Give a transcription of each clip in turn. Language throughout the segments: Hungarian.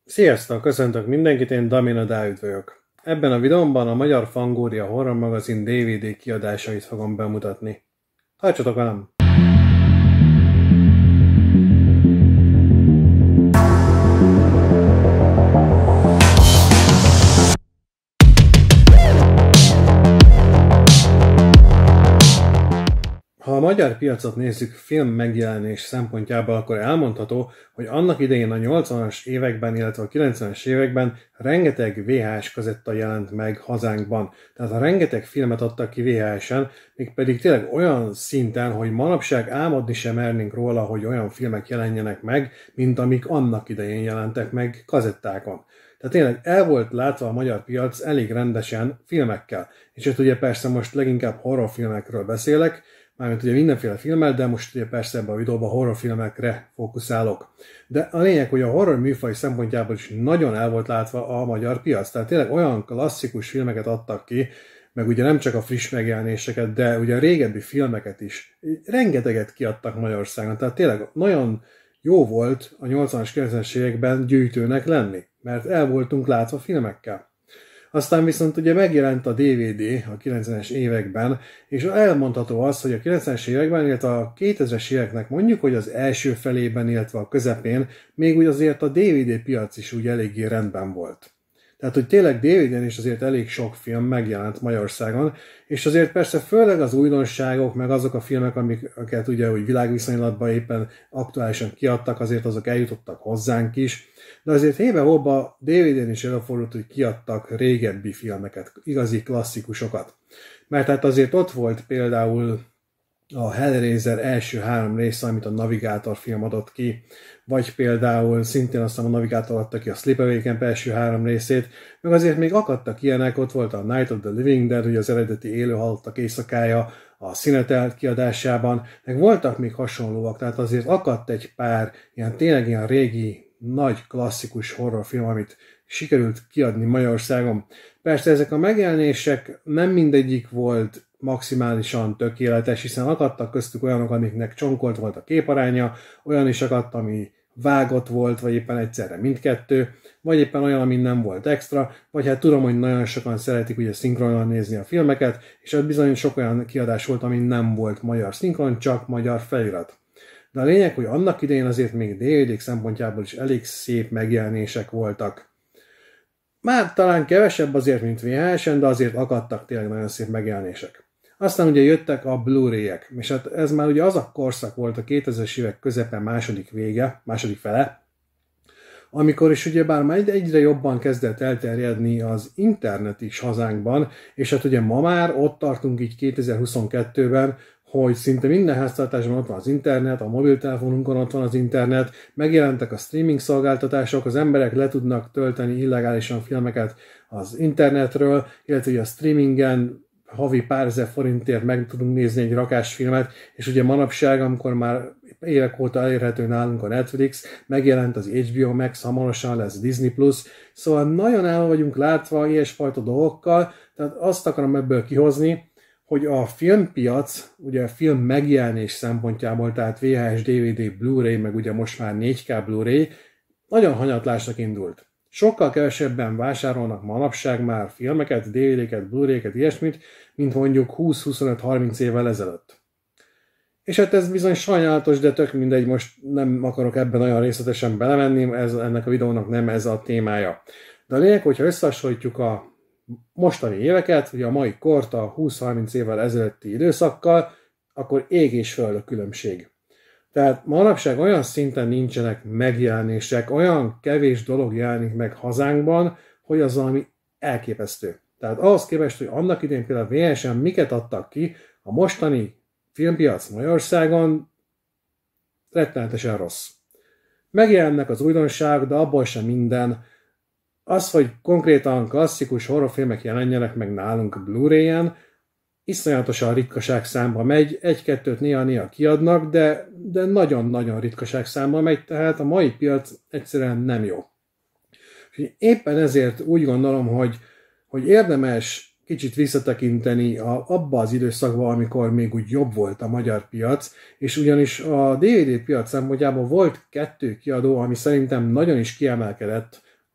Sziasztok, köszöntök mindenkit, én Damina Dávid vagyok. Ebben a videómban a Magyar Fangoria Horror Magazin DVD kiadásait fogom bemutatni. Tartsatok velem! Ha a magyar piacot nézzük film megjelenés szempontjából, akkor elmondható, hogy annak idején a 80-as években, illetve a 90-es években rengeteg VHS kazetta jelent meg hazánkban. Tehát a rengeteg filmet adtak ki VHS-en, mégpedig tényleg olyan szinten, hogy manapság álmodni sem mernénk róla, hogy olyan filmek jelenjenek meg, mint amik annak idején jelentek meg kazettákon. Tehát tényleg el volt látva a magyar piac elég rendesen filmekkel. És itt ugye persze most leginkább horrorfilmekről beszélek, mármint ugye mindenféle filmmel, de most ugye persze ebben a videóban horrorfilmekre fókuszálok. De a lényeg, hogy a horror műfaj szempontjából is nagyon el volt látva a magyar piac. Tehát tényleg olyan klasszikus filmeket adtak ki, meg ugye nem csak a friss megjelenéseket, de ugye a régebbi filmeket is. Rengeteget kiadtak Magyarországon. Tehát tényleg nagyon jó volt a 80-as, 90-es években gyűjtőnek lenni, mert el voltunk látva filmekkel. Aztán viszont ugye megjelent a DVD a 90-es években, és elmondható az, hogy a 90-es években, illetve a 2000-es éveknek mondjuk, hogy az első felében, illetve a közepén, még úgy azért a DVD piac is úgy eléggé rendben volt. Tehát, hogy tényleg DVD-n is azért elég sok film megjelent Magyarországon, és azért persze főleg az újdonságok, meg azok a filmek, amiket ugye úgy világviszonylatban éppen aktuálisan kiadtak, azért azok eljutottak hozzánk is, de azért hébe-hóba DVD-n is előfordult, hogy kiadtak régebbi filmeket, igazi klasszikusokat. Mert hát azért ott volt például a Hellraiser első 3 része, amit a Navigátor film adott ki, vagy például szintén aztán a Navigátor adta ki a Sleepaway Camp első 3 részét, meg azért még akadtak ilyenek, ott volt a Night of the Living Dead, ugye az eredeti élőhalottak éjszakája, a Szünetel kiadásában, meg voltak még hasonlóak, tehát azért akadt egy pár tényleg ilyen régi, nagy klasszikus horrorfilm, amit sikerült kiadni Magyarországon. Persze ezek a megjelenések nem mindegyik volt maximálisan tökéletes, hiszen akadtak köztük olyanok, amiknek csonkolt volt a képaránya, olyan is akadt, ami vágott volt, vagy éppen egyszerre mindkettő, vagy éppen olyan, ami nem volt extra, vagy hát tudom, hogy nagyon sokan szeretik ugye szinkronon nézni a filmeket, és ott bizony sok olyan kiadás volt, ami nem volt magyar szinkron, csak magyar felirat. De a lényeg, hogy annak idején azért még DVD-k szempontjából is elég szép megjelenések voltak. Már talán kevesebb azért, mint VHS-en, de azért akadtak tényleg nagyon szép megjelenések. Aztán ugye jöttek a Blu-ray-ek, és hát ez már ugye az a korszak volt a 2000-es évek közepe, második fele, amikor is ugyebár már egyre jobban kezdett elterjedni az internet is hazánkban, és hát ugye ma már ott tartunk így 2022-ben, hogy szinte minden háztartásban ott van az internet, a mobiltelefonunkon ott van az internet, megjelentek a streaming szolgáltatások, az emberek le tudnak tölteni illegálisan filmeket az internetről, illetve a streamingen havi pár ezer forintért meg tudunk nézni egy rakásfilmet, és ugye manapság, amikor már évek óta elérhető nálunk a Netflix, megjelent az HBO Max, hamarosan lesz Disney+, szóval nagyon el vagyunk látva ilyesfajta dolgokkal, tehát azt akarom ebből kihozni, hogy a filmpiac, ugye a film megjelenés szempontjából, tehát VHS, DVD, Blu-ray, meg ugye most már 4K Blu-ray, nagyon hanyatlásnak indult. Sokkal kevesebben vásárolnak manapság már filmeket, DVD-ket, Blu-ray-ket, ilyesmit, mint mondjuk 20-25-30 évvel ezelőtt. És hát ez bizony sajnálatos, de tök mindegy, most nem akarok ebben nagyon részletesen belemenni, ennek a videónak nem ez a témája. De a lényeg, hogyha összehasonlítjuk a mostani éveket, ugye a mai kort a 20-30 évvel ezelőtti időszakkal, akkor ég és föld a különbség. Tehát manapság olyan szinten nincsenek megjelenések, olyan kevés dolog jelenik meg hazánkban, hogy az valami elképesztő. Tehát ahhoz képest, hogy annak idején például VHS-en miket adtak ki, a mostani filmpiac Magyarországon rettenetesen rossz. Megjelennek az újdonságok, de abból sem minden. Az, hogy konkrétan klasszikus horrorfilmek jelenjenek meg nálunk Blu-ray-en, iszonyatosan ritkaság számba megy, egy-kettőt néha-néha kiadnak, de nagyon-nagyon ritkaság számba megy, tehát a mai piac egyszerűen nem jó. És éppen ezért úgy gondolom, hogy érdemes kicsit visszatekinteni abba az időszakba, amikor még úgy jobb volt a magyar piac, és ugyanis a DVD piac szempontjából volt 2 kiadó, ami szerintem nagyon is kiemelkedett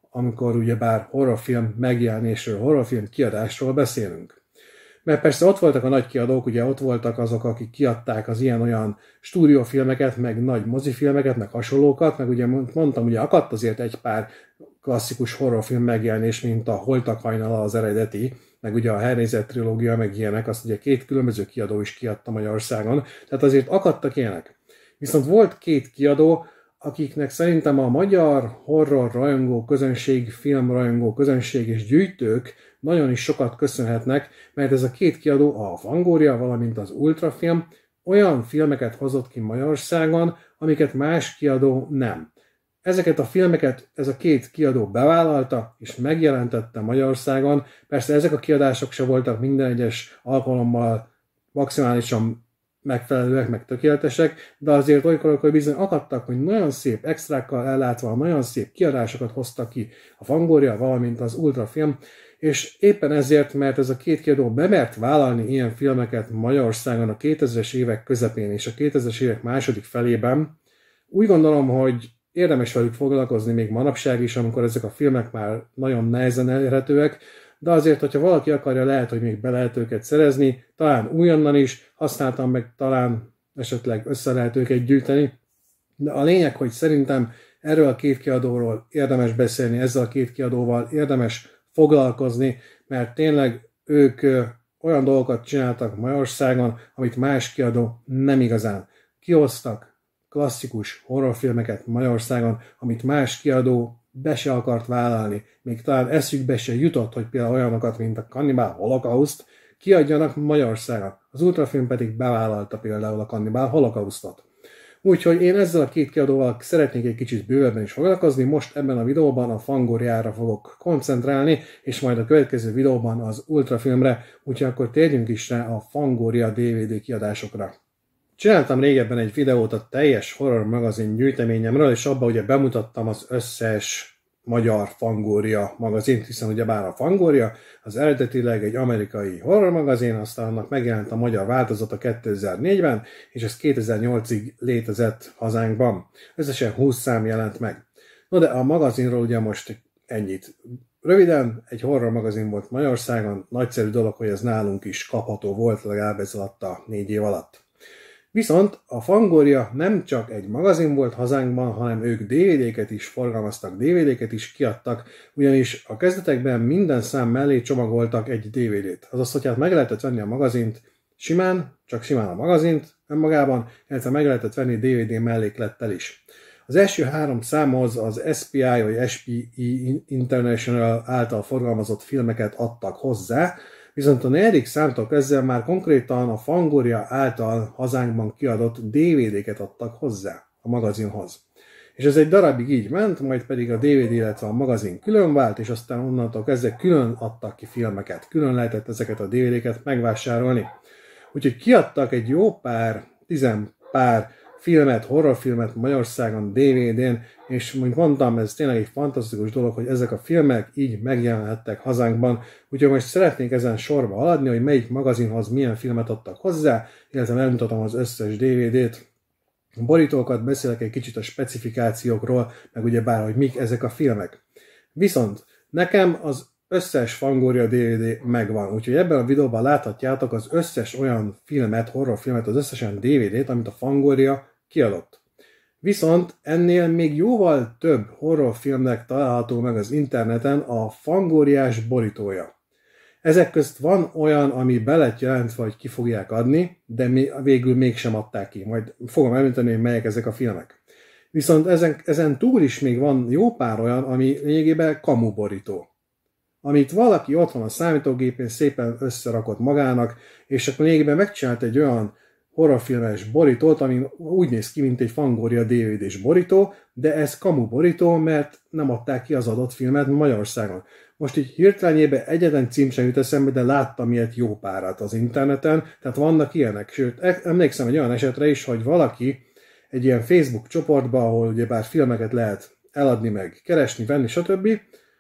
amikor ugyebár horrorfilm megjelenésről, horrorfilm kiadásról beszélünk. Mert persze ott voltak a nagy kiadók, ugye ott voltak azok, akik kiadták az ilyen-olyan stúdiófilmeket, meg nagy mozifilmeket, meg hasonlókat, meg ugye mondtam, ugye akadt azért egy pár klasszikus horrorfilm megjelenés, mint a Holtak hajnala az eredeti, meg ugye a Hellraiser trilógia, meg ilyenek, azt ugye 2 különböző kiadó is kiadta Magyarországon, tehát azért akadtak ilyenek. Viszont volt 2 kiadó, akiknek szerintem a magyar horror rajongó közönség, film rajongó közönség és gyűjtők nagyon is sokat köszönhetnek, mert ez a 2 kiadó, a Fangoria, valamint az Ultrafilm olyan filmeket hozott ki Magyarországon, amiket más kiadó nem. Ezeket a filmeket ez a 2 kiadó bevállalta és megjelentette Magyarországon. Persze ezek a kiadások se voltak minden egyes alkalommal maximálisan megfelelőek, meg tökéletesek, de azért olykor bizony akadtak, hogy nagyon szép extrákkal ellátva, nagyon szép kiadásokat hoztak ki a Fangoria, valamint az Ultrafilm, és éppen ezért, mert ez a 2 kiadó bemert vállalni ilyen filmeket Magyarországon a 2000-es évek közepén és a 2000-es évek második felében, úgy gondolom, hogy érdemes velük foglalkozni még manapság is, amikor ezek a filmek már nagyon nehezen elérhetőek, de azért, hogyha valaki akarja, lehet, hogy még be lehet őket szerezni, talán újonnan is, használtam meg, talán esetleg össze lehet őket gyűjteni. De a lényeg, hogy szerintem erről a 2 kiadóról érdemes beszélni, ezzel a 2 kiadóval érdemes foglalkozni, mert tényleg ők olyan dolgokat csináltak Magyarországon, amit más kiadó nem igazán. Kihoztak klasszikus horrorfilmeket Magyarországon, amit más kiadó be se akart vállalni. Még talán eszükbe se jutott, hogy például olyanokat, mint a Cannibal Holocaust kiadjanak Magyarországon. Az Ultrafilm pedig bevállalta például a Cannibal Holocaustot. Úgyhogy én ezzel a 2 kiadóval szeretnék egy kicsit bővebben is foglalkozni. Most ebben a videóban a Fangoriára fogok koncentrálni, és majd a következő videóban az Ultrafilmre, úgyhogy akkor térjünk is rá a Fangoria DVD kiadásokra. Csináltam régebben egy videót a teljes horror magazin gyűjteményemről, és abban ugye bemutattam az összes magyar Fangoria magazint, hiszen ugyebár a Fangoria az eredetileg egy amerikai horror magazin, aztán annak megjelent a magyar változata 2004-ben, és ez 2008-ig létezett hazánkban. Összesen 20 szám jelent meg. No de a magazinról ugye most ennyit. Röviden, egy horror magazin volt Magyarországon, nagyszerű dolog, hogy ez nálunk is kapható volt, legalább ez alatt a 4 év alatt. Viszont a Fangoria nem csak egy magazin volt hazánkban, hanem ők DVD-ket is forgalmaztak, DVD-ket is kiadtak, ugyanis a kezdetekben minden szám mellé csomagoltak egy DVD-t. Azaz, hogy hát meg lehetett venni a magazint simán, csak simán a magazint önmagában, illetve meg lehetett venni DVD melléklettel is. Az első 3 számhoz az SPI vagy SPI International által forgalmazott filmeket adtak hozzá, viszont a 4. számtól kezdve már konkrétan a Fangoria által hazánkban kiadott DVD-ket adtak hozzá a magazinhoz. És ez egy darabig így ment, majd pedig a DVD, illetve a magazin külön vált, és aztán onnantól kezdve külön adtak ki filmeket, külön lehetett ezeket a DVD-ket megvásárolni. Úgyhogy kiadtak egy jó pár, 10 pár filmet, horrorfilmet Magyarországon DVD-n, és mint mondtam, ez tényleg egy fantasztikus dolog, hogy ezek a filmek így megjelenhettek hazánkban. Úgyhogy most szeretnék ezen sorba haladni, hogy melyik magazinhoz milyen filmet adtak hozzá, illetve megmutatom az összes DVD-t. A borítókat beszélek egy kicsit a specifikációkról, meg ugyebár, hogy mik ezek a filmek. Viszont nekem az összes Fangoria DVD megvan, úgyhogy ebben a videóban láthatjátok az összes olyan filmet, horrorfilmet, az összesen DVD-t, amit a Fangoria kiadott. Viszont ennél még jóval több horrorfilmnek található meg az interneten a Fangoriás borítója. Ezek közt van olyan, ami be lett jelentve, hogy ki fogják adni, de végül mégsem adták ki. Majd fogom elmondani, hogy melyek ezek a filmek. Viszont ezen túl is még van jó pár olyan, ami lényegében kamu borító, amit valaki otthon a számítógépén szépen összerakott magának, és akkor lényegében megcsinált egy olyan horrorfilmes borítót, ami úgy néz ki, mint egy Fangoria DVD-s borító, de ez kamu borító, mert nem adták ki az adott filmet Magyarországon. Most így hirtelenjében egyetlen cím sem jut eszembe, de láttam ilyet jó párat az interneten, tehát vannak ilyenek. Sőt, emlékszem egy olyan esetre is, hogy valaki egy ilyen Facebook csoportba, ahol ugyebár filmeket lehet eladni, meg keresni, venni, stb.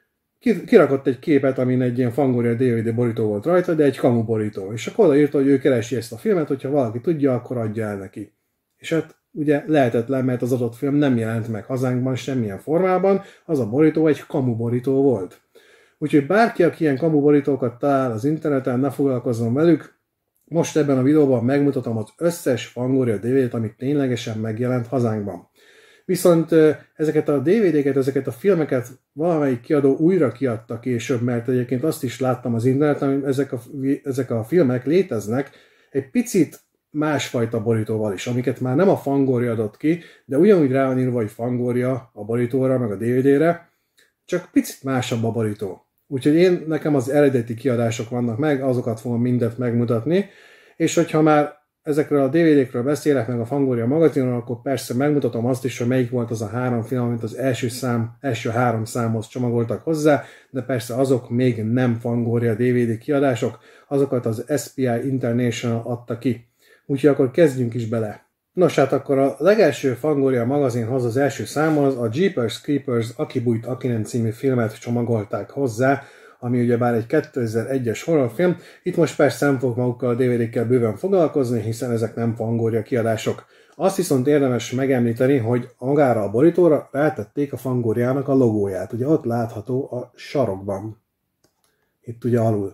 Kirakott egy képet, amin egy ilyen Fangoria DVD borító volt rajta, de egy kamu borító. És akkor odaírta, hogy ő keresi ezt a filmet, hogyha valaki tudja, akkor adja el neki. És hát ugye lehetetlen, mert az adott film nem jelent meg hazánkban semmilyen formában, az a borító egy kamu borító volt. Úgyhogy bárki, aki ilyen kamu borítókat talál az interneten, ne foglalkozzon velük. Most ebben a videóban megmutatom az összes Fangoria DVD-t, amit ténylegesen megjelent hazánkban. Viszont ezeket a DVD-ket, ezeket a filmeket valamelyik kiadó újra kiadta később, mert egyébként azt is láttam az interneten, hogy ezek a filmek léteznek egy picit másfajta borítóval is, amiket már nem a Fangoria adott ki, de ugyanúgy rá van írva, hogy Fangoria a borítóra, meg a DVD-re, csak picit másabb a borító. Úgyhogy nekem az eredeti kiadások vannak meg, azokat fogom mindet megmutatni, és hogyha már ezekről a DVD-kről beszélek, meg a Fangoria magazinról, akkor persze megmutatom azt is, hogy melyik volt az a 3 film, amit az első 3 számhoz csomagoltak hozzá, de persze azok még nem Fangoria DVD kiadások, azokat az SPI International adta ki. Úgyhogy akkor kezdjünk is bele. Nos, hát akkor a legelső Fangoria magazinhoz az első számhoz a Jeepers Creepers Aki bújt, aki nem című filmet csomagolták hozzá, ami ugyebár egy 2001-es horrorfilm. Itt most persze nem fogok magukkal a DVD-kkel bőven foglalkozni, hiszen ezek nem Fangoria kiadások. Azt viszont érdemes megemlíteni, hogy magára a borítóra rátették a Fangoriának a logóját. Ugye ott látható a sarokban. Itt ugye alul.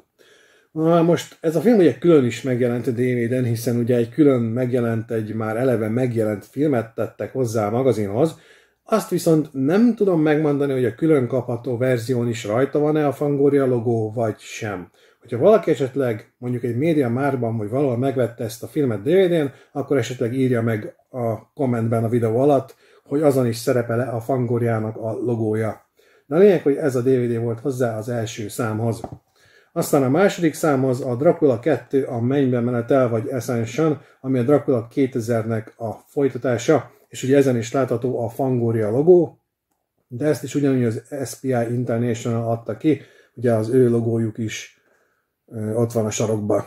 Most ez a film ugye külön is megjelent a DVD-en, hiszen ugye egy külön megjelent, egy már eleve megjelent filmet tettek hozzá a magazinhoz. Azt viszont nem tudom megmondani, hogy a külön kapható verzión is rajta van-e a Fangoria logó, vagy sem. Hogyha valaki esetleg mondjuk egy MediaMarktban vagy valahol megvette ezt a filmet DVD-n, akkor esetleg írja meg a kommentben a videó alatt, hogy azon is szerepel-e a Fangoriának a logója. De a lényeg, hogy ez a DVD volt hozzá az első számhoz. Aztán a második számhoz a Dracula 2, a Mennybe menetel vagy Ascension, ami a Dracula 2000-nek a folytatása, és ugye ezen is látható a Fangoria logó, de ezt is ugyanúgy az SPI International adta ki, ugye az ő logójuk is ott van a sarokban.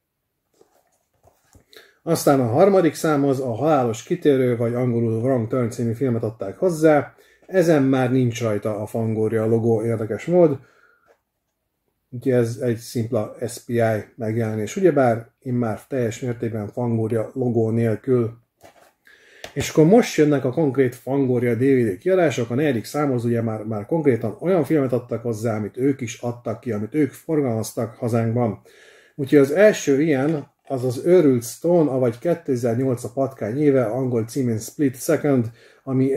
Aztán a harmadik számhoz a Halálos kitérő, vagy angolul Wrong Turn című filmet adták hozzá, ezen már nincs rajta a Fangoria logó érdekes mód, úgyhogy ez egy szimpla SPI megjelenés, ugyebár immár teljes mértékben Fangoria logó nélkül. És akkor most jönnek a konkrét Fangoria DVD kiadások, a negyedik számhoz ugye már konkrétan olyan filmet adtak hozzá, amit ők is adtak ki, amit ők forgalmaztak hazánkban. Úgyhogy az első ilyen, az az Őrült Stone, avagy 2008 a patkány éve, angol címén Split Second, ami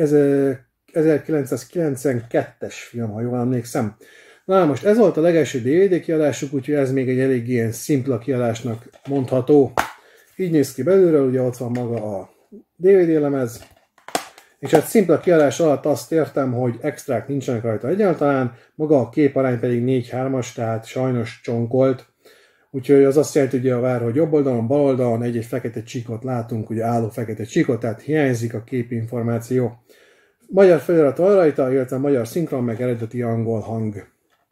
1992-es film, ha jól emlékszem. Na most ez volt a legelső DVD kiadásuk, úgyhogy ez még egy elég ilyen szimpla kiadásnak mondható. Így néz ki belülről, ugye ott van maga a DVD lemez, és hát szimpla kiadás alatt azt értem, hogy extrák nincsenek rajta egyáltalán, maga a képarány pedig 4:3-as, tehát sajnos csonkolt. Úgyhogy az azt jelenti, ugye, hogy jobb oldalon, bal oldalon egy fekete csíkot látunk, ugye álló fekete csíkot, tehát hiányzik a képinformáció. Magyar felirat van rajta, illetve magyar szinkron, meg eredeti angol hang.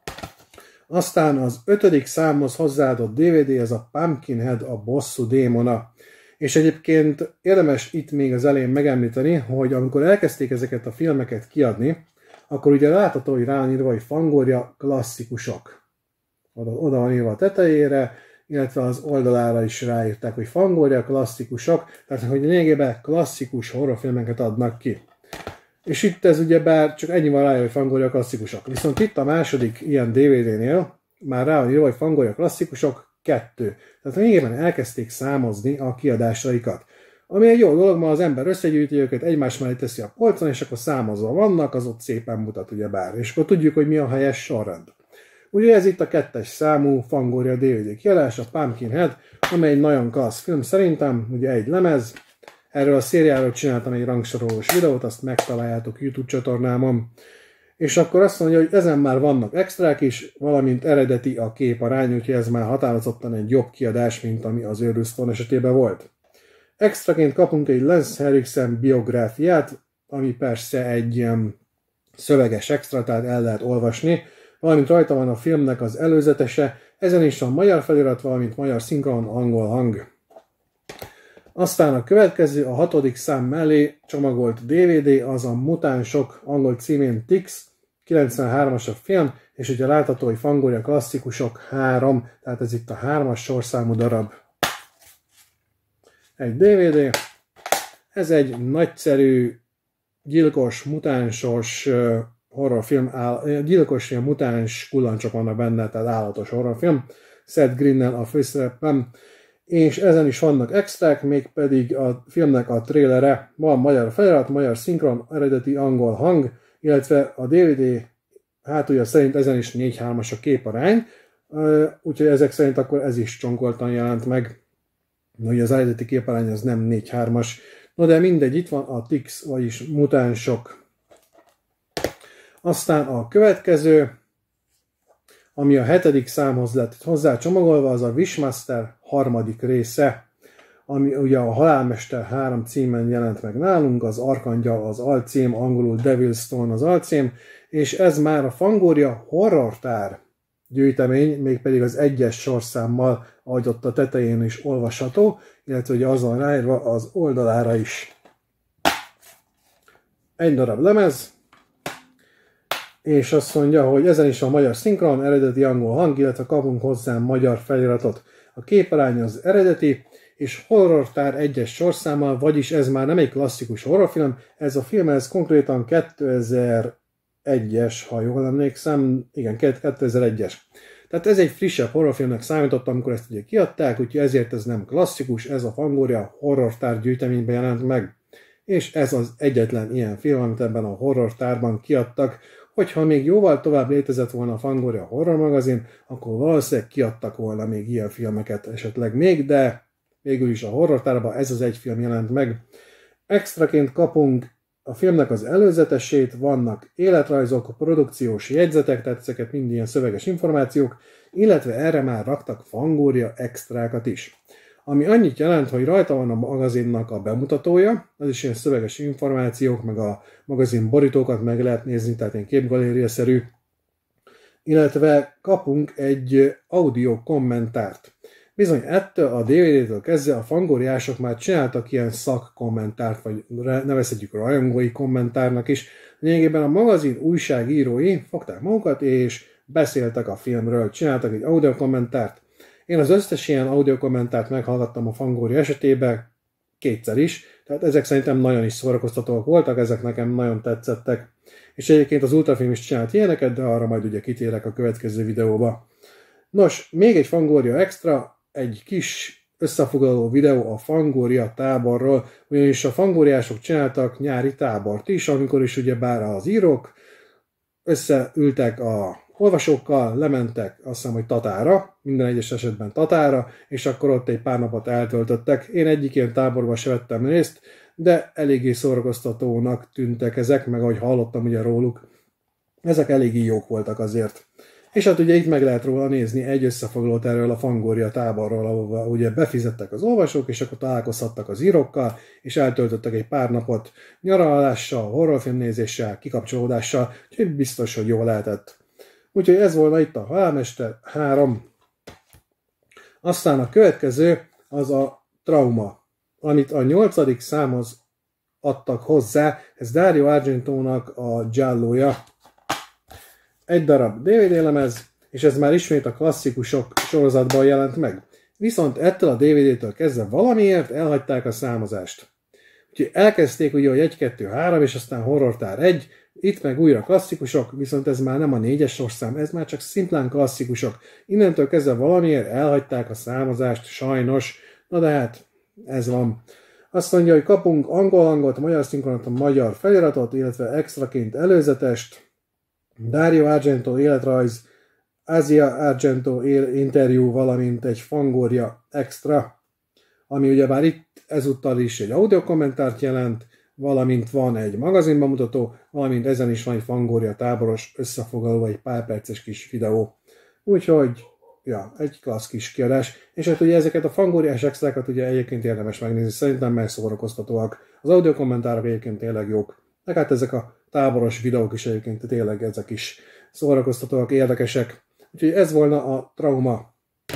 Aztán az 5. számhoz hozzáadott DVD, ez a Pumpkinhead, a bosszú démona. És egyébként érdemes itt még az elején megemlíteni, hogy amikor elkezdték ezeket a filmeket kiadni, akkor ugye látható, hogy rá van írva, hogy Fangoria klasszikusok. Oda van írva a tetejére, illetve az oldalára is ráírták, hogy Fangoria klasszikusok, tehát hogy lényegében klasszikus horrorfilmeket adnak ki. És itt ez ugyebár csak ennyi van rájön, hogy Fangoria klasszikusok. Viszont itt a második ilyen DVD-nél már rá van írva, hogy Fangoria klasszikusok 2. Tehát lényegében elkezdték számozni a kiadásaikat. Ami egy jó dolog, ma az ember összegyűjti őket, egymás mellé teszi a polcon, és akkor számozva vannak, az ott szépen mutat ugyebár. És akkor tudjuk, hogy mi a helyes sorrend. Ugye ez itt a 2. számú Fangoria DVD kiadás, a Pumpkinhead, amely egy nagyon klassz film szerintem, ugye egy lemez. Erről a szériáról csináltam egy rangsorolós videót, azt megtaláljátok YouTube csatornámon. És akkor azt mondja, hogy ezen már vannak extrák is, valamint eredeti a képarány, úgyhogy ez már határozottan egy jobb kiadás, mint ami az Őrült Stone esetében volt. Extraként kapunk egy Lance Henriksen biográfiát, ami persze egy ilyen szöveges extra, tehát el lehet olvasni, valamint rajta van a filmnek az előzetese, ezen is van magyar felirat, valamint magyar szinkron, angol hang. Aztán a következő, a 6. szám mellé csomagolt DVD, az a Mutánsok, angol címén Tix, 93-as a film, és ugye látható, hogy Fangoria klasszikusok 3, tehát ez itt a 3-as sorszámú darab. Egy DVD. Ez egy nagyszerű, gyilkos, mutánsos horrorfilm, gyilkos ilyen mutáns kullancsok vannak benne, tehát állatos horrorfilm, Seth Green-nel a főszerepben, és ezen is vannak extrák, mégpedig a filmnek a trailere, van magyar felirat, magyar szinkron, eredeti angol hang, illetve a DVD hátulja szerint ezen is 4:3-as a képarány, úgyhogy ezek szerint akkor ez is csonkoltan jelent meg, hogy az eredeti képarány az nem 4:3-as. No de mindegy, itt van a Tix, vagyis mutánsok. Aztán a következő, ami a 7. számhoz lett hozzá csomagolva, az a Wishmaster 3. része, ami ugye a Halálmester 3 címen jelent meg nálunk, az Arkangyal az alcím, angolul Devil's Stone az alcím, és ez már a Fangoria horrortár gyűjtemény, mégpedig az 1-es sorszámmal, ahogy ott a tetején is olvasható, illetve ugye az van ráírva az oldalára is. Egy darab lemez, és azt mondja, hogy ezen is a magyar szinkron, eredeti angol hang, illetve kapunk hozzá magyar feliratot. A képarány az eredeti, és horrortár 1-es sorszámmal, vagyis ez már nem egy klasszikus horrorfilm, ez a film ez konkrétan 2001-es, ha jól emlékszem, igen, 2001-es. Tehát ez egy frissebb horrorfilmnek számítottam, amikor ezt ugye kiadták, úgyhogy ezért ez nem klasszikus, ez a Fangoria horrortár gyűjteményben jelent meg. És ez az egyetlen ilyen film, amit ebben a horrortárban kiadtak. Hogyha még jóval tovább létezett volna a Fangoria horror magazin, akkor valószínűleg kiadtak volna még ilyen filmeket esetleg még, de végül is a horrortárban ez az egy film jelent meg. Extraként kapunk a filmnek az előzetesét, vannak életrajzok, produkciós jegyzetek, tehát ezeket mind ilyen szöveges információk, illetve erre már raktak Fangoria extrákat is. Ami annyit jelent, hogy rajta van a magazinnak a bemutatója, az is ilyen szöveges információk, meg a magazin borítókat meg lehet nézni, tehát ilyen képgaléria-szerű, illetve kapunk egy audio kommentárt. Bizony ettől a DVD-től kezdve a fangóriások már csináltak ilyen szakkommentárt, vagy nevezhetjük rajongói kommentárnak is. Lényegében a magazin újságírói fogták magukat, és beszéltek a filmről, csináltak egy audio kommentárt. Én az összes ilyen audio kommentárt meghallgattam a Fangoria esetében, 2-szer is, tehát ezek szerintem nagyon is szórakoztatóak voltak, ezek nekem nagyon tetszettek. És egyébként az Ultrafilm is csinált ilyeneket, de arra majd ugye kitérek a következő videóba. Nos, még egy Fangoria extra, egy kis összefoglaló videó a Fangoria táborról, ugyanis a fangóriások csináltak nyári tábort is, amikor is ugyebár az írók összeültek a olvasókkal, lementek azt hiszem, hogy Tatára, minden egyes esetben Tatára, és akkor ott egy pár napot eltöltöttek. Én egyik ilyen táborban se vettem részt, de eléggé szórakoztatónak tűntek ezek, meg ahogy hallottam ugye róluk, ezek eléggé jók voltak azért. És hát ugye itt meg lehet róla nézni egy összefoglalót erről a Fangoria táborról, ahol ugye befizettek az olvasók, és akkor találkozhattak az írókkal, és eltöltöttek egy pár napot nyaralással, horrorfilmnézéssel, kikapcsolódással, úgyhogy biztos, hogy jól lehetett. Úgyhogy ez volna itt a Halálmester 3. Aztán a következő az a Trauma, amit a 8. számhoz adtak hozzá, ez Dario Argentónak a Gialloja. Egy darab DVD lemez, és ez már ismét a klasszikusok sorozatban jelent meg. Viszont ettől a DVD-től kezdve valamiért elhagyták a számozást. Úgyhogy elkezdték ugye, hogy 1, 2, 3, és aztán Horrortár 1, itt meg újra klasszikusok, viszont ez már nem a 4-es sorszám, ez már csak szimplán klasszikusok. Innentől kezdve valamiért elhagyták a számozást, sajnos, na de hát ez van. Azt mondja, hogy kapunk angol hangot, magyar szinkronot, a magyar feliratot, illetve extraként előzetest, Dario Argento életrajz, Asia Argento interjú, valamint egy Fangoria extra, ami ugyebár itt ezúttal is egy audio kommentárt jelent, valamint van egy magazinbemutató, valamint ezen is van egy Fangoria táboros összefoglaló, egy pár perces kis videó. Úgyhogy, ja, egy klassz kis kiadás. És hát ugye ezeket a Fangoriás extrákat ugye egyébként érdemes megnézni, szerintem megszórakoztatóak. Az audio kommentárok egyébként tényleg jók. De hát ezek a táboros videók is egyébként tényleg ezek is szórakoztatóak, érdekesek. Úgyhogy ez volna a Trauma.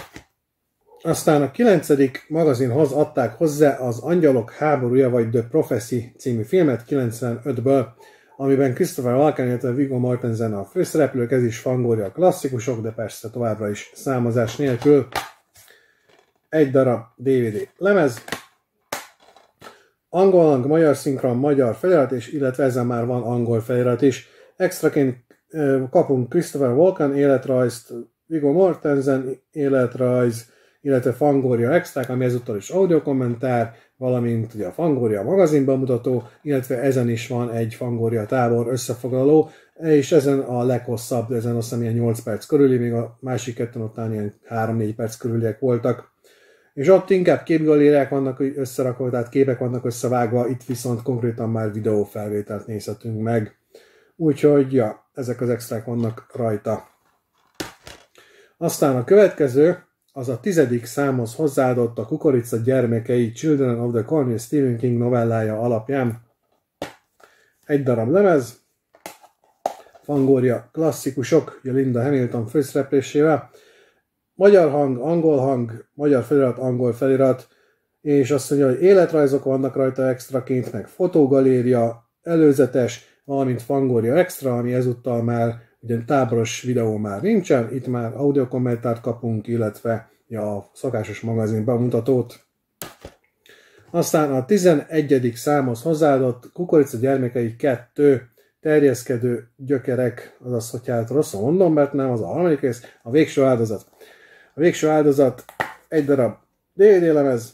Aztán a 9. magazinhoz adták hozzá az Angyalok háborúja, vagy The Prophecy című filmet 95-ből, amiben Christopher Walken, illetve Viggo Mortensen a főszereplők, ez is Fangoria klasszikusok, de persze továbbra is számozás nélkül. Egy darab DVD lemez. angol hang, magyar szinkron, magyar felirat, és illetve ezzel már van angol felirat is. Extraként kapunk Christopher Walken életrajzt, Viggo Mortensen életrajz, illetve Fangoria extrák, ami ezúttal is audiokommentár, valamint ugye a Fangoria magazinban mutató, illetve ezen is van egy Fangoria tábor összefoglaló, és ezen a leghosszabb, ezen azt hiszem ilyen 8 perc körüli, még a másik ketten ott ilyen 3-4 perc körüliek voltak. És ott inkább képgalériák vannak összerakva, tehát képek vannak összevágva, itt viszont konkrétan már videófelvételt nézhetünk meg. Úgyhogy, ja, ezek az extrák vannak rajta. Aztán a következő, az a 10. számhoz hozzáadott a Kukorica gyermekei Children of the Corn Stephen King novellája alapján. Egy darab lemez, Fangoria klasszikusok, Linda Hamilton főszereplésével, magyar hang, magyar felirat, angol felirat, és azt mondja, hogy életrajzok vannak rajta extraként, meg fotógaléria, előzetes, valamint Fangoria extra, ami ezúttal már ugye táboros videó már nincsen, itt már audiokommentárt kapunk, illetve a szokásos magazin bemutatót. Aztán a 11. számhoz hozzáadott Kukorica gyermekei 2 terjeszkedő gyökerek, azaz, hogy hát rosszul mondom, mert nem az a harmadik rész, a végső áldozat. A végső áldozat egy darab DVD lemez,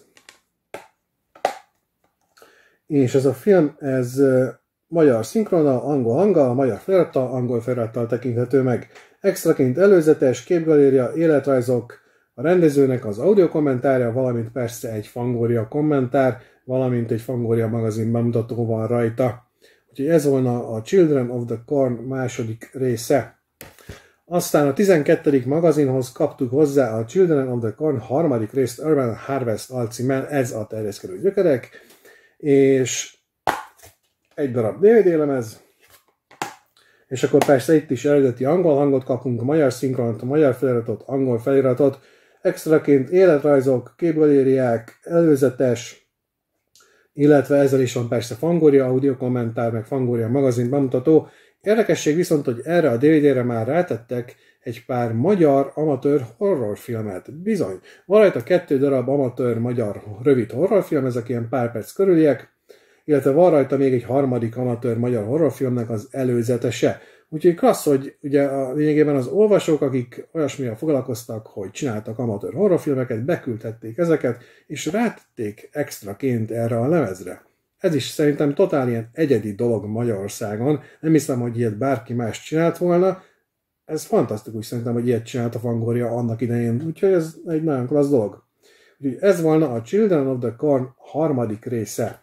és ez a film, ez magyar szinkronnal, angol hanggal, magyar felirattal, angol felirattal tekinthető meg. Extraként előzetes, képgaléria, életrajzok, a rendezőnek az audiokommentárja, valamint persze egy Fangoria kommentár, valamint egy Fangoria magazin bemutató van rajta. Úgyhogy ez volna a Children of the Corn második része. Aztán a 12. magazinhoz kaptuk hozzá a Children of the Corn harmadik részt Urban Harvest alcímmel, ez a terjeszkedő gyökerek, és egy darab DVD lemez, és akkor persze itt is eredeti angol hangot kapunk, magyar szinkront, magyar feliratot, angol feliratot, extraként életrajzok, képgalériák, előzetes, illetve ezzel is van persze Fangoria audiokommentár, meg Fangoria magazin bemutató. Érdekesség viszont, hogy erre a DVD-re már rátettek egy pár magyar amatőr horrorfilmet. Bizony, van rajta 2 darab amatőr magyar rövid horrorfilm, ezek ilyen pár perc körüliek, illetve van rajta még egy harmadik amatőr magyar horrorfilmnek az előzetese. Úgyhogy klassz, hogy ugye a lényegében az olvasók, akik olyasmivel foglalkoztak, hogy csináltak amatőr horrorfilmeket, beküldhették ezeket, és rátették extraként erre a lemezre. Ez is szerintem totál ilyen egyedi dolog Magyarországon. Nem hiszem, hogy ilyet bárki más csinált volna. Ez fantasztikus szerintem, hogy ilyet csinált a Fangoria annak idején. Úgyhogy ez egy nagyon klassz dolog. Úgyhogy ez volna a Children of the Corn harmadik része.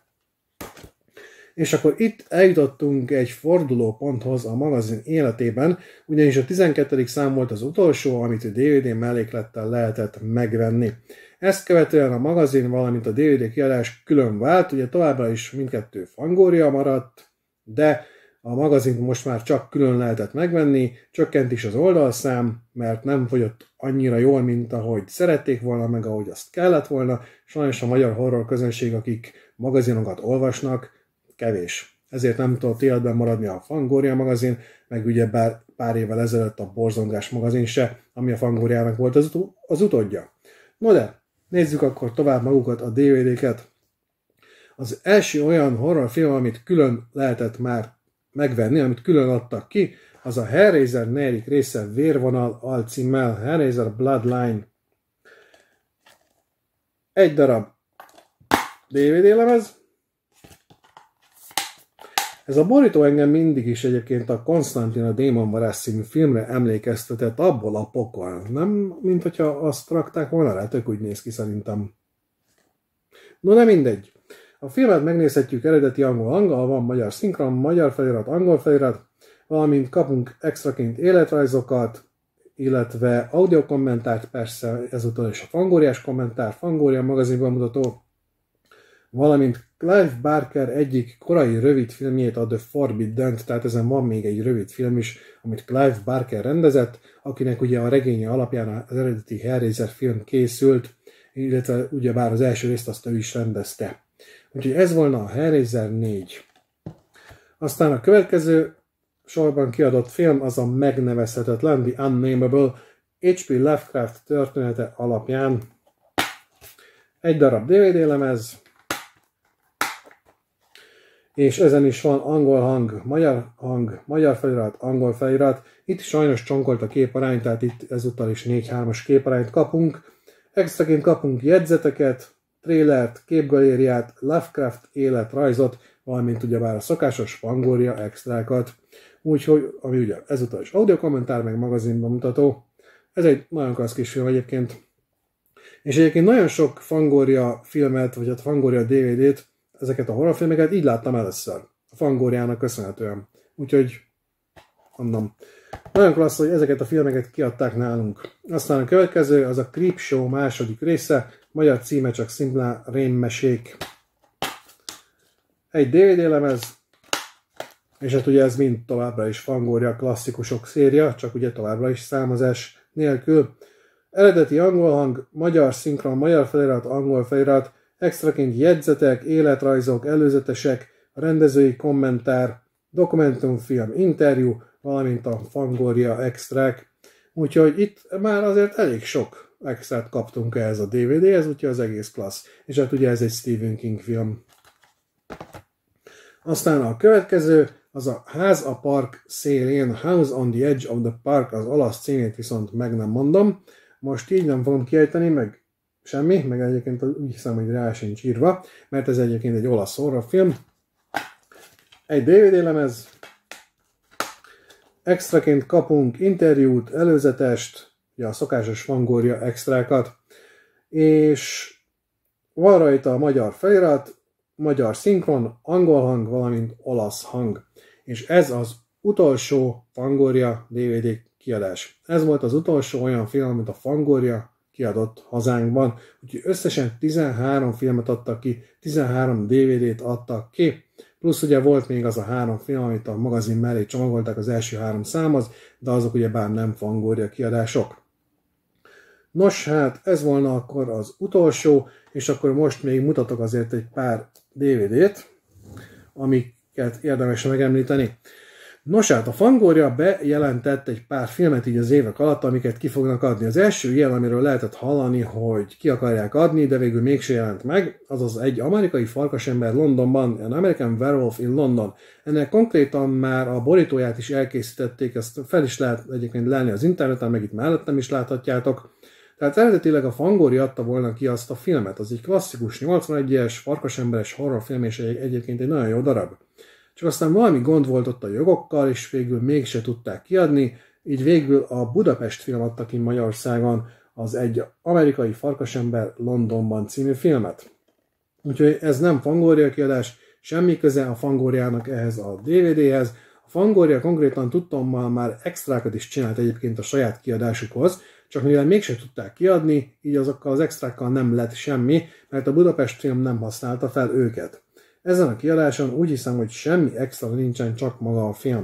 És akkor itt eljutottunk egy fordulóponthoz a magazin életében, ugyanis a 12. szám volt az utolsó, amit a DVD melléklettel lehetett megvenni. Ezt követően a magazin, valamint a DVD kiadás külön vált, ugye továbbra is mindkettő Fangoria maradt, de a magazint most már csak külön lehetett megvenni, csökkent is az oldalszám, mert nem fogyott annyira jól, mint ahogy szerették volna, meg ahogy azt kellett volna. Sajnos a magyar horror közönség, akik magazinokat olvasnak, kevés. Ezért nem tudott életben maradni a Fangoria magazin, meg ugye pár évvel ezelőtt a Borzongás magazin se, ami a Fangoriának volt az utódja. No de, nézzük akkor tovább magukat a DVD-ket. Az első olyan horrorfilm, amit külön lehetett már megvenni, amit külön adtak ki, az a Hellraiser 4. része Vérvonal alcímmel, Hellraiser Bloodline. Egy darab DVD lemez. Ez a borító engem mindig is egyébként a Konstantin a Démonvarász című filmre emlékeztetett, abból a pokol. Nem, mint hogyha azt rakták volna rá, tök úgy néz ki szerintem. No, de mindegy. A filmet megnézhetjük eredeti angol hanggal, van magyar szinkron, magyar felirat, angol felirat, valamint kapunk extraként életrajzokat, illetve audiokommentárt, persze ezúttal is a Fangóriás kommentár, Fangoria magazinban mutató, valamint Clive Barker egyik korai rövid filmjét, a The Forbidden, tehát ezen van még egy rövid film is, amit Clive Barker rendezett, akinek ugye a regénye alapján az eredeti Hellraiser film készült, illetve ugyebár az első részt azt ő is rendezte. Úgyhogy ez volna a Hellraiser 4. Aztán a következő sorban kiadott film az a megnevezhetetlen The Unnameable H.P. Lovecraft története alapján. Egy darab DVD lemez, és ezen is van angol hang, magyar felirat, angol felirat. Itt sajnos csonkolt a képarány, tehát itt ezúttal is 4-3-as képarányt kapunk. Extraként kapunk jegyzeteket, trélert, képgalériát, Lovecraft életrajzot, valamint ugyebár a szokásos Fangoria extrákat. Úgyhogy, ami ugye ezúttal is audiokommentár, meg magazinban mutató. Ez egy nagyon klassz kis film egyébként. És egyébként nagyon sok Fangoria filmet, vagy a Fangoria DVD-t, ezeket a horrorfilmeket így láttam először. A Fangoriának köszönhetően. Úgyhogy, mondom, nagyon klassz, hogy ezeket a filmeket kiadták nálunk. Aztán a következő, az a Creepshow második része, magyar címe csak szimplán Rémmesék. Egy DVD lemez, és hát ugye ez mind továbbra is Fangoria klasszikusok széria, csak ugye továbbra is számozás nélkül. Eredeti angol hang, magyar szinkron, magyar felirat, angol felirat, extraként jegyzetek, életrajzok, előzetesek, rendezői kommentár, dokumentumfilm, interjú, valamint a Fangoria extrák. Úgyhogy itt már azért elég sok extrát kaptunk ehhez a DVD-hez, úgyhogy az egész klassz. És hát ugye ez egy Stephen King film. Aztán a következő, az a Ház a park szélén, House on the Edge of the Park, az olasz címét viszont meg nem mondom. Most így nem fogom kiejteni, meg semmi, meg egyébként úgy hiszem, hogy rá sincs írva, mert ez egyébként egy olasz horrorfilm. Egy DVD lemez, extraként kapunk interjút, előzetest, ugye a szokásos Fangoria extrákat, és van rajta a magyar felirat, magyar szinkron, angol hang, valamint olasz hang. És ez az utolsó Fangoria DVD kiadás. Ez volt az utolsó olyan film, amit a Fangoria kiadott hazánkban. Úgyhogy összesen 13 filmet adtak ki, 13 DVD-t adtak ki, plusz ugye volt még az a 3 film, amit a magazin mellé csomagolták az első 3 számhoz, de azok ugye bár nem Fangoria kiadások. Nos, hát ez volna akkor az utolsó, és akkor most még mutatok azért egy pár DVD-t, amiket érdemes megemlíteni. Nos, hát a Fangoria bejelentett egy pár filmet így az évek alatt, amiket ki fognak adni. Az első ilyen, amiről lehetett hallani, hogy ki akarják adni, de végül mégse jelent meg, azaz egy amerikai farkasember Londonban, An American Werewolf in London. Ennek konkrétan már a borítóját is elkészítették, ezt fel is lehet egyébként lenni az interneten, meg itt mellettem is láthatjátok. Tehát eredetileg a Fangoria adta volna ki azt a filmet, az egy klasszikus 81-es farkasemberes horrorfilm, és egyébként egy nagyon jó darab. Csak aztán valami gond volt ott a jogokkal, és végül mégse tudták kiadni, így végül a Budapest film adta ki Magyarországon az Egy amerikai farkasember Londonban című filmet. Úgyhogy ez nem Fangoria kiadás, semmi köze a Fangoriának ehhez a DVD-hez. A Fangoria konkrétan tudtommal már extrákat is csinált egyébként a saját kiadásukhoz, csak mivel mégse tudták kiadni, így azokkal az extrákkal nem lett semmi, mert a Budapest film nem használta fel őket. Ezen a kiadáson úgy hiszem, hogy semmi extra nincsen, csak maga a film.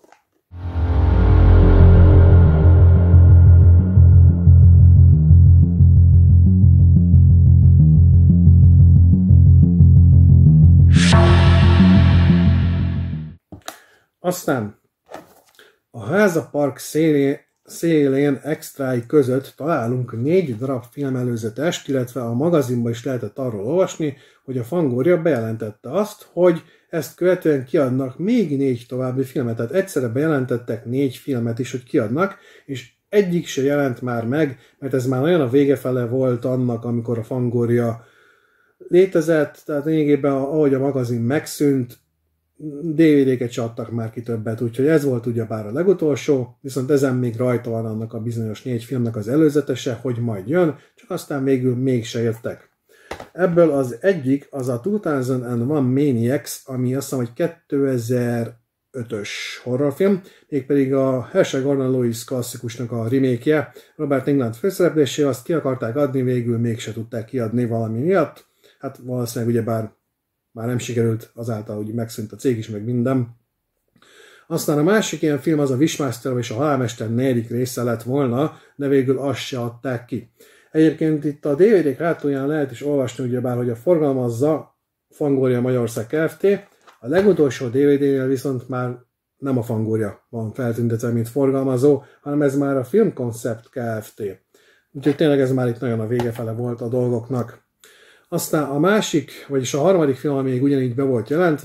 Aztán a Ház a park szélén extrái között találunk 4 darab filmelőzetest, illetve a magazinban is lehetett arról olvasni, hogy a Fangoria bejelentette azt, hogy ezt követően kiadnak még 4 további filmet. Tehát egyszerre bejelentettek 4 filmet is, hogy kiadnak, és egyik se jelent már meg, mert ez már nagyon a vége fele volt annak, amikor a Fangoria létezett, tehát lényegében ahogy a magazin megszűnt, DVD-ket se adtak már ki többet, úgyhogy ez volt ugyebár a legutolsó, viszont ezen még rajta van annak a bizonyos 4 filmnek az előzetese, hogy majd jön, csak aztán végül mégse jöttek. Ebből az egyik az a 2001 Maniacs, ami azt hiszem, hogy 2005-ös horrorfilm, mégpedig a Herschel Gordon Lewis klasszikusnak a remake-je, Robert Englund főszereplésével, azt ki akarták adni, végül mégse tudták kiadni valami miatt, hát valószínűleg ugyebár már nem sikerült, azáltal, hogy megszűnt a cég is, meg minden. Aztán a másik ilyen film az a Wishmaster és a Halálmester 4. része lett volna, de végül azt se adták ki. Egyébként itt a DVD-k hátulján lehet is olvasni, ugyebár, hogy a forgalmazza Fangoria Magyarország Kft. A legutolsó DVD-nél viszont már nem a Fangoria van feltüntetve, mint forgalmazó, hanem ez már a Film Concept Kft. Úgyhogy tényleg ez már itt nagyon a vége fele volt a dolgoknak. Aztán a másik, vagyis a harmadik film, ami még ugyanígy be volt jelentve,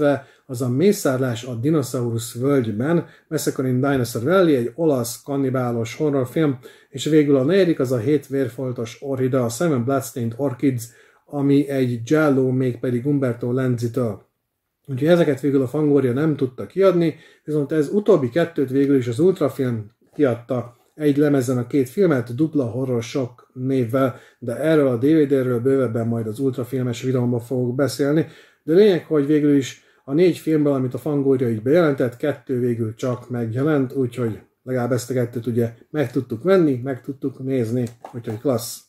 az a Mészárlás a dinoszaurusz völgyben, Massacre in Dinosaur Valley, egy olasz kannibálos horrorfilm, és végül a negyedik az a 7 vérfoltos orchida, a Seven Bloodstained Orchids, ami egy giallo, mégpedig Umberto Lenzitől. Úgyhogy ezeket végül a Fangoria nem tudta kiadni, viszont ez utóbbi kettőt végül is az Ultrafilm kiadta egy lemezen a két filmet, Dupla Horror Shock névvel, de erről a DVD-ről bővebben majd az Ultrafilmes videómban fogok beszélni. De lényeg, hogy végül is a 4 filmből, amit a Fangoria így bejelentett, 2 végül csak megjelent, úgyhogy legalább ezt a 2-t ugye meg tudtuk venni, meg tudtuk nézni, úgyhogy klassz.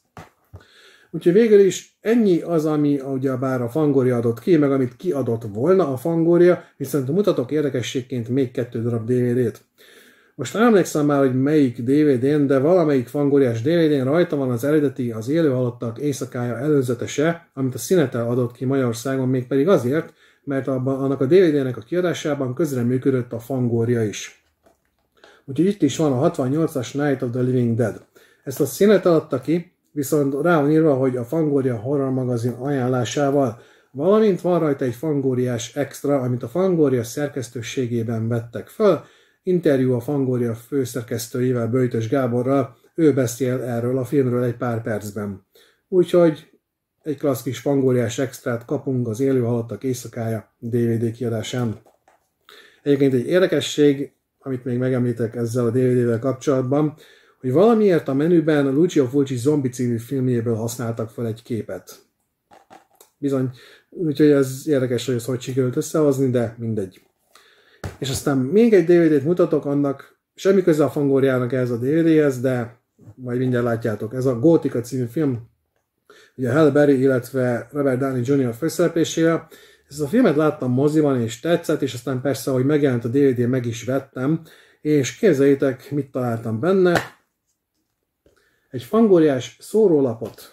Úgyhogy végül is ennyi az, ami ugyebár a Fangoria adott ki, meg amit kiadott volna a Fangoria, viszont mutatok érdekességként még 2 darab DVD-t. Most nem emlékszem már, hogy melyik DVD-n, de valamelyik Fangoriás DVD-n rajta van az eredeti, az Élő halottak éjszakája előzetese, amit a Cinetel adott ki Magyarországon, mégpedig azért, mert annak a DVD-nek a kiadásában közreműködött a Fangoria is. Úgyhogy itt is van a 68-as Night of the Living Dead. Ezt a Cinetel adta ki, viszont rá van írva, hogy a Fangoria Horror magazin ajánlásával, valamint van rajta egy Fangoriás extra, amit a Fangoria szerkesztőségében vettek föl, interjú a Fangoria főszerkesztőjével, Böjtös Gáborral, ő beszél erről a filmről egy pár percben. Úgyhogy egy klassz kis Fangoriás extrát kapunk az Élő halottak éjszakája DVD kiadásán. Egyébként egy érdekesség, amit még megemlítek ezzel a DVD-vel kapcsolatban, hogy valamiért a menüben a Lucio Fulci Zombie című filmjéből használtak fel egy képet. Bizony, úgyhogy ez érdekes, hogy ezt hogy sikerült összehozni, de mindegy. És aztán még egy DVD-t mutatok, annak semmi köze a Fangoriának ez a DVD-hez, de majd mindjárt látjátok. Ez a Gótika című film, ugye Halle Berry, illetve Robert Downey Jr. főszereplésével. Ezt a filmet láttam moziban, és tetszett, és aztán persze, ahogy megjelent a DVD, meg is vettem, és képzeljétek, mit találtam benne. Egy fangóriás szórólapot.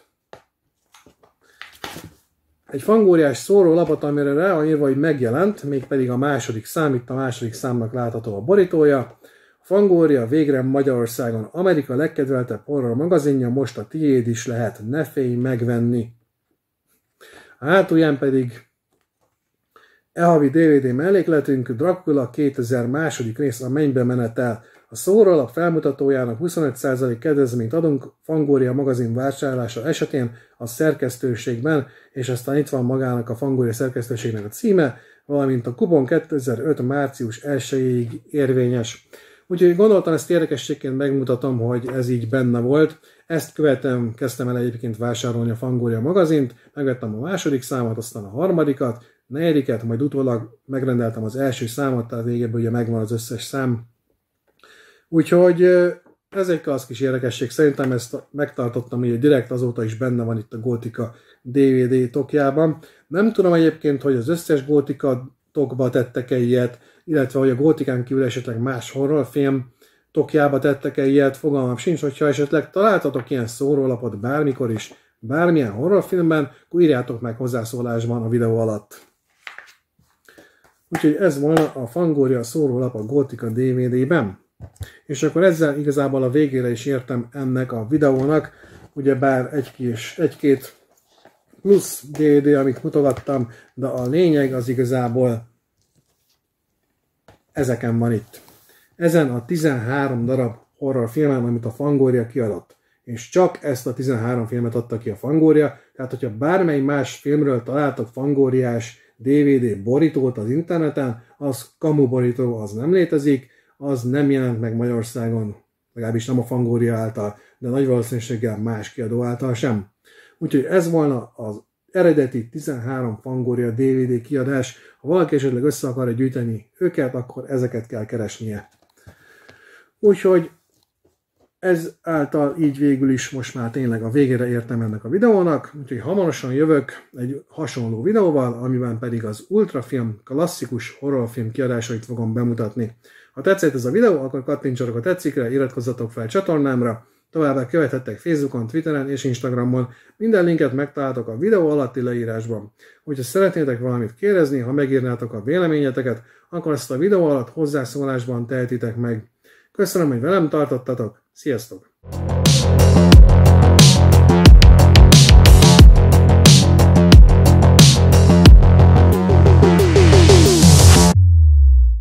Egy fangóriás szórólapot, amire rá van írva, hogy megjelent, mégpedig a második szám, itt a második számnak látható a borítója. A Fangoria végre Magyarországon, Amerika legkedveltebb horror magazinja, most a tiéd is lehet, ne félj megvenni. A hátulján pedig havi DVD mellékletünk, Dracula 2000 második rész, a mennybe menetel. A szórólap felmutatójának 25% kedvezményt adunk Fangoria magazin vásárlása esetén a szerkesztőségben, és aztán itt van magának a Fangoria szerkesztőségnek a címe, valamint a kupon 2005. március 1-ig érvényes. Úgyhogy gondoltam, ezt érdekességként megmutatom, hogy ez így benne volt. Ezt követően kezdtem el egyébként vásárolni a Fangoria magazint, megvettem a második számot, aztán a harmadikat, negyediket, majd utólag megrendeltem az első számot, tehát végében ugye megvan az összes szám. Úgyhogy ez egy klassz kis érdekesség, szerintem ezt megtartottam, ugye direkt azóta is benne van itt a Gótika DVD tokjában. Nem tudom egyébként, hogy az összes Gótika tokba tettek-e ilyet, illetve hogy a Gótikán kívül esetleg más horrorfilm tokjába tettek-e ilyet, fogalmam sincs, hogyha esetleg találtatok ilyen szórólapot bármikor is, bármilyen horrorfilmben, akkor írjátok meg hozzászólásban a videó alatt. Úgyhogy ez volna a Fangoria szórólap a Gótika DVD-ben. És akkor ezzel igazából a végére is értem ennek a videónak, ugyebár egy-két plusz DVD, amit mutogattam, de a lényeg az igazából ezeken van itt. Ezen a 13 darab horrorfilmen, amit a Fangoria kiadott. És csak ezt a 13 filmet adta ki a Fangoria, tehát hogyha bármely más filmről találtak Fangoriás DVD borítót az interneten, az kamu borító, az nem létezik, az nem jelent meg Magyarországon, legalábbis nem a Fangoria által, de nagy valószínűséggel más kiadó által sem. Úgyhogy ez volna az eredeti 13 Fangoria DVD kiadás. Ha valaki esetleg össze akarja gyűjteni őket, akkor ezeket kell keresnie. Úgyhogy ez által így végül is most már tényleg a végére értem ennek a videónak, úgyhogy hamarosan jövök egy hasonló videóval, amiben pedig az Ultrafilm klasszikus horrorfilm kiadásait fogom bemutatni. Ha tetszett ez a videó, akkor kattintsatok a tetszikre, iratkozzatok fel csatornámra, továbbá követhettek Facebookon, Twitteren és Instagramon. Minden linket megtaláltok a videó alatti leírásban. Hogyha szeretnétek valamit kérdezni, ha megírnátok a véleményeteket, akkor ezt a videó alatt hozzászólásban tehetitek meg. Köszönöm, hogy velem tartottatok, sziasztok!